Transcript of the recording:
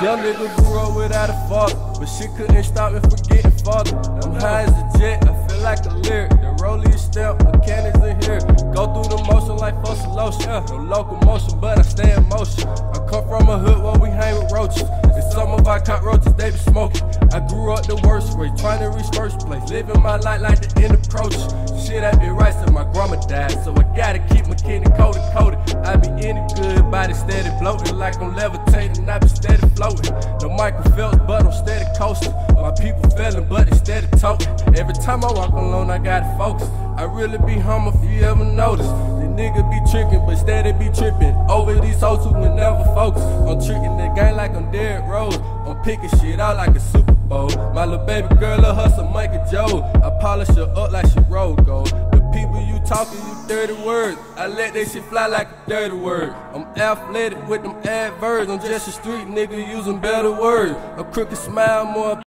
Young nigga grew up without a father, but shit couldn't stop me from getting father. I'm high as a jet, I feel like a lyric. The rollie is stamped, mechanics in here. Go through the motion like fossil lotion. No locomotion, but I stay in motion. I come from a hood where we hang with roaches, and some of our cockroaches, they be smoking. I grew up the worst way, trying to reach first place. Living my life like the end approaches. Shit, I be right since my grandma died, so I gotta keep my kidney coated. I be any good, body steady bloating like I'm levitating, I be steady floating. No Michael Phelps, but I'm steady coasting. My people failing, but they steady talking. Every time I walk alone, I gotta focus. I really be humble if you ever notice. The nigga be tricking, but steady be tripping over these hoes who will never focus. I'm treating the game like I'm Derrick Rose. I'm picking shit out like a Super Bowl. My little baby girl, love her some Michael Joe. I polish her up like she roll gold. The people you talking, you dirty words. I let that shit fly like a dirty word. I'm athletic with them adverbs. I'm just a street nigga using better words. A crooked smile, more